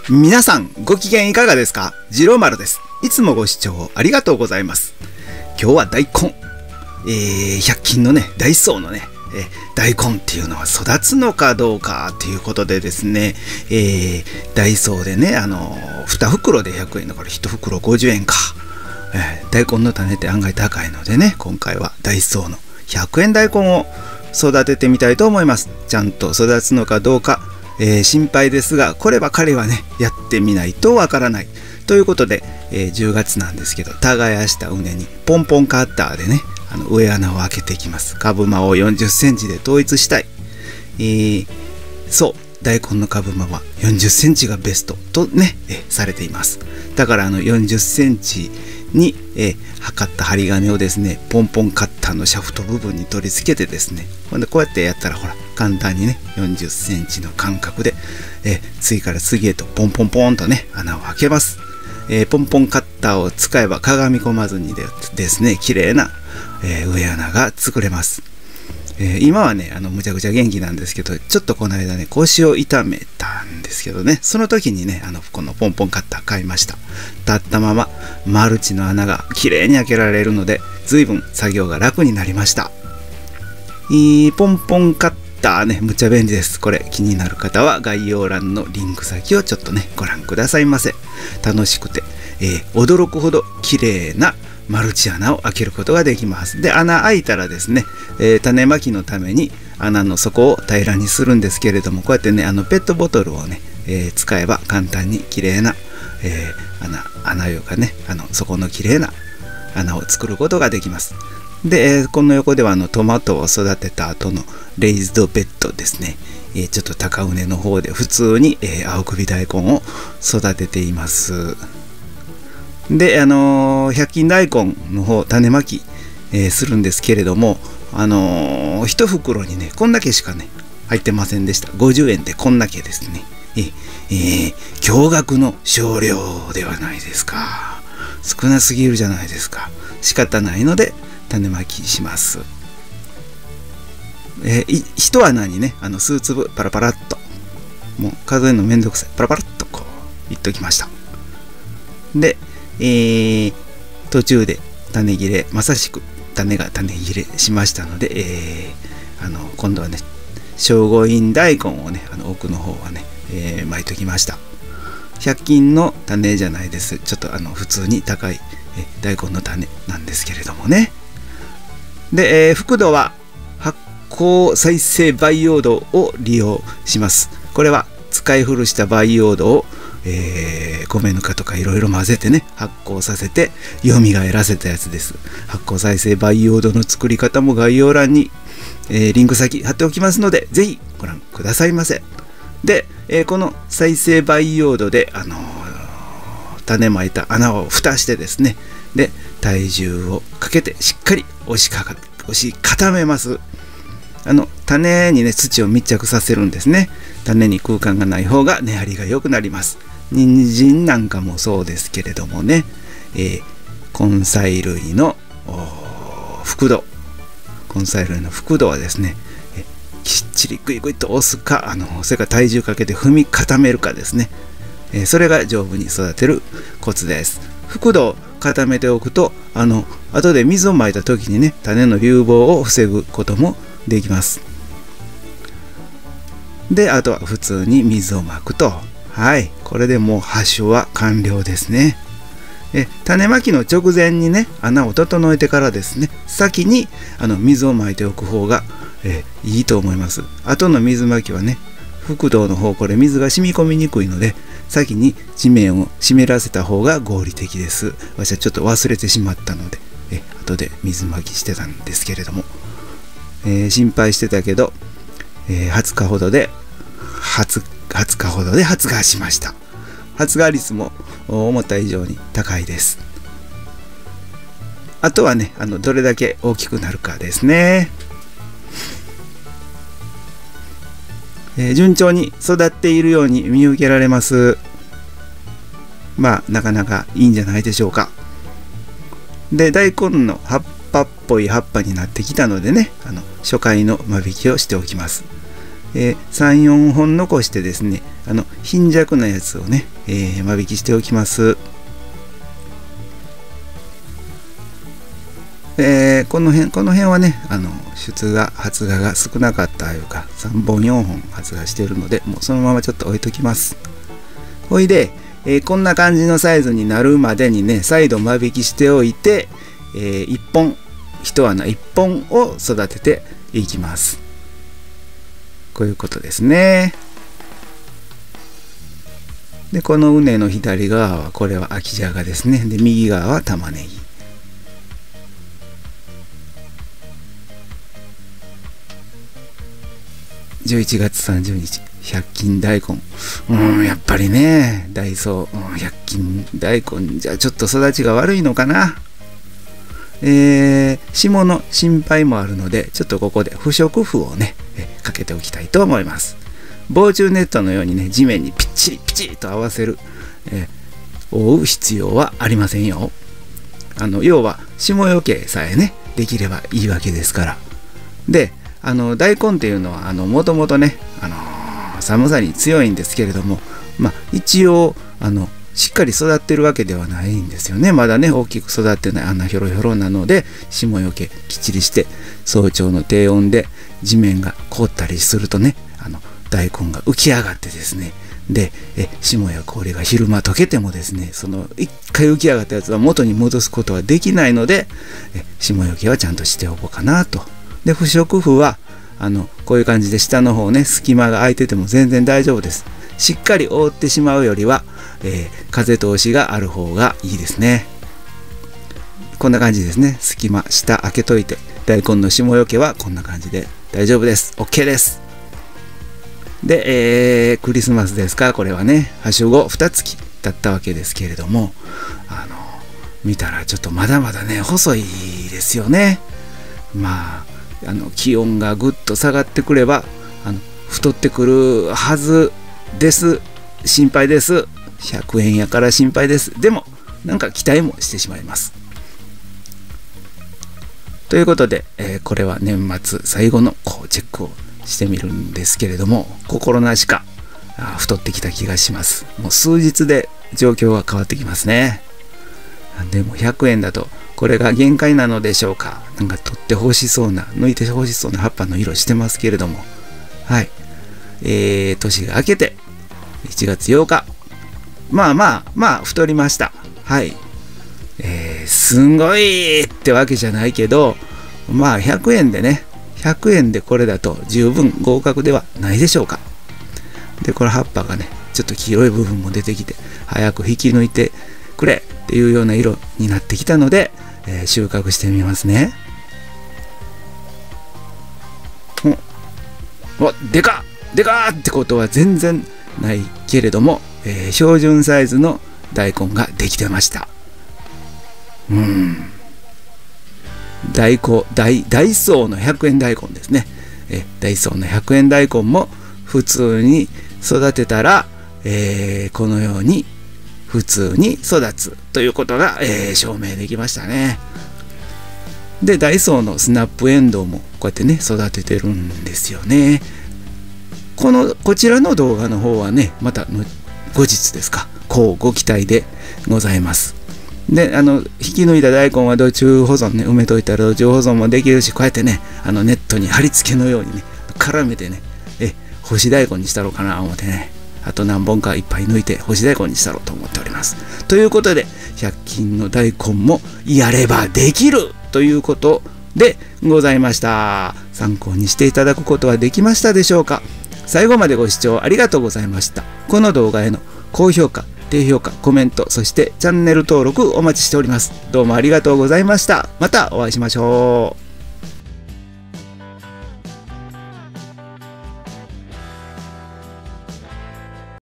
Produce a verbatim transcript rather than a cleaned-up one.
皆さんご機嫌いかがですか？次郎丸です。いつもご視聴ありがとうございます。今日は大根、えー、ひゃく均のねダイソーのね、えー、大根っていうのは育つのかどうかっていうことでですね、えー、ダイソーでねあのー、に袋でひゃくえんだからいち袋ごじゅうえんか、えー、大根の種って案外高いのでね、今回はダイソーのひゃくえん大根を育ててみたいと思います。ちゃんと育つのかどうか、えー、心配ですが、こればかりはねやってみないとわからないということで、えー、じゅうがつなんですけど、耕した畝にポンポンカッターでねあの植え穴を開けていきます。株間をよんじゅっセンチで統一したい、えー、そう大根の株間はよんじゅっセンチがベストとね、えー、されています。だからあのよんじゅっセンチに、えー、測った針金をですねポンポンカッターのシャフト部分に取り付けてですね、ほんでこうやってやったらほら簡単にねよんじゅっセンチの間隔で、えー、次から次へとポンポンポンとね穴を開けます。えー、ポンポンカッターを使えばかがみ込まずにでですね綺麗な、えー、植え穴が作れます。えー、今はねあのむちゃくちゃ元気なんですけど、ちょっとこの間ね腰を痛めたんですけどね、その時にねあのこのポンポンカッター買いました。立ったままマルチの穴が綺麗に開けられるので随分作業が楽になりました。いいポンポンカッターねむちゃ便利です。これ気になる方は概要欄のリンク先をちょっとねご覧くださいませ。楽しくて、えー、驚くほど綺麗なマルチ穴を開けることができます。で穴開いたらですね、えー、種まきのために穴の底を平らにするんですけれども、こうやってねあのペットボトルをね、えー、使えば簡単に綺麗な、えー、穴穴よかねあの底の綺麗な穴を作ることができます。で、えー、この横ではあのトマトを育てた後のレイズドベッドですね、えー、ちょっと高畝の方で普通に、えー、青首大根を育てています。で、あのー、ひゃく均大根の方種まき、えー、するんですけれども、あのー、いち袋にねこんだけしかね入ってませんでした。ごじゅうえんでこんだけですね。えーえー、驚愕の少量ではないですか。少なすぎるじゃないですか。仕方ないので種まきします。えー、一穴にねあの数粒パラパラっと、もう数えるのめんどくさい、パラパラっとこういっときました。で、えー、途中で種切れ、まさしく種が種切れしましたので、えー、あの今度はね聖護院大根をねあの奥の方はね、えー、巻いときました。ひゃく均の種じゃないです。ちょっとあの普通に高いえ大根の種なんですけれどもね。で、えー、覆土は発酵再生培養土を利用します。これは使い古した培養土を、えー、米ぬかとかいろいろ混ぜてね発酵させて蘇らせたやつです。発酵再生培養土の作り方も概要欄に、えー、リンク先貼っておきますのでぜひご覧くださいませ。で、えー、この再生培養土で、あのー、種まいた穴を蓋してですね、で体重をかけてしっかり押しかか押し固めます。あの種にね土を密着させるんですね。種に空間がない方が根張りが良くなります。人参なんかもそうですけれどもね、えー、根菜類の覆土根菜類の覆土はですね、えきっちりグイグイと押すか、あのそれから体重かけて踏み固めるかですね、えー、それが丈夫に育てるコツです。覆土を固めておくと、あの後で水をまいた時にね種の流亡を防ぐこともできます。であとは普通に水をまくと、はいこれでもう発芽は完了ですね。え種まきの直前にね穴を整えてからですね先にあの水をまいておく方がえいいと思います。後の水まきはね覆土の方これ水が染み込みにくいので先に地面を湿らせた方が合理的です。私はちょっと忘れてしまったのでえ後で水まきしてたんですけれども、えー、心配してたけど、えー、はつかほどで20日ほどで発芽しました。発芽率も思った以上に高いです。あとはねあのどれだけ大きくなるかですね。えー、順調に育っているように見受けられます。まあなかなかいいんじゃないでしょうか。で大根の葉っぱっぽい葉っぱになってきたのでねあの初回の間引きをしておきます。 えー、さん、よんほん残してですね、あの貧弱なやつをね、えー、間引きしておきます。えー、この辺この辺はね、あの出芽発芽が少なかったというかさんぼんよんほん発芽しているので、もうそのままちょっと置いときます。ほいで、えー、こんな感じのサイズになるまでにね、再度間引きしておいて、えー、いっぽん一穴いっぽんを育てていきます。こういうことですね。でこの畝の左側はこれは秋じゃがですね。で右側は玉ねぎ。じゅういちがつさんじゅうにち、百均大根。うん、やっぱりね、ダイソー、うん、百均大根じゃちょっと育ちが悪いのかな。えー、霜の心配もあるので、ちょっとここで不織布をね、えかけておきたいと思います。防虫ネットのようにね、地面にピッチリピチリと合わせる、えー、覆う必要はありませんよ。あの要は霜よけさえね、できればいいわけですから。で、あの大根っていうのはあのもともとね、あのー、寒さに強いんですけれども、まあ、一応あのしっかり育ってるわけではないんですよね。まだね大きく育ってない、あんなひょろひょろなので、霜よけきっちりして早朝の低温で地面が凍ったりするとね、あの大根が浮き上がってですね、でえ霜や氷が昼間溶けてもですね、その一回浮き上がったやつは元に戻すことはできないので、え霜よけはちゃんとしておこうかなと。で不織布はあのこういう感じで下の方ね、隙間が空いてても全然大丈夫です。しっかり覆ってしまうよりは、えー、風通しがある方がいいですね。こんな感じですね。隙間下開けといて、大根の霜よけはこんな感じで大丈夫です。 OK です。で、えー、クリスマスですか、これはね、はしごにかげつ経ったわけですけれども、あの見たらちょっとまだまだね細いですよね。まああの気温がぐっと下がってくればあの太ってくるはずです。心配です。ひゃくえんやから心配です。でもなんか期待もしてしまいます。ということで、えー、これは年末最後のこうチェックをしてみるんですけれども、心なしかあ太ってきた気がします。もう数日で状況が変わってきますね。でもひゃくえんだとこれが限界なのでしょうか。なんか取ってほしそうな、抜いてほしそうな葉っぱの色してますけれども、はい、えー、年が明けていちがつようか、まあまあまあ太りました。はい、えー、すんごいってわけじゃないけど、まあひゃくえんでね、ひゃくえんでこれだと十分合格ではないでしょうか。でこれ葉っぱがねちょっと黄色い部分も出てきて、早く引き抜いてくれっていうような色になってきたので、えー、収穫してみますね。おでかっでかっってことは全然ないけれども、えー、標準サイズの大根ができてました。うーん大根大ダイソーのひゃくえん大根ですね。えダイソーのひゃくえん大根も普通に育てたら、えー、このように普通に育つということが、えー、証明できましたね。でダイソーのスナップエンドウもこうやってね育ててるんですよね。このこちらの動画の方はねまたの後日ですか、こうご期待でございます。であの引き抜いた大根は土中保存ね、埋めといたら土中保存もできるし、こうやってねあのネットに貼り付けのようにね絡めてね、え干し大根にしたろうかな思ってね、あと何本かいっぱい抜いて干し大根にしたろうと思っております。ということでひゃく均の大根もやればできるということでございました。参考にしていただくことはできましたでしょうか。最後までご視聴ありがとうございました。この動画への高評価、低評価、コメント、そしてチャンネル登録お待ちしております。どうもありがとうございました。またお会いしましょう。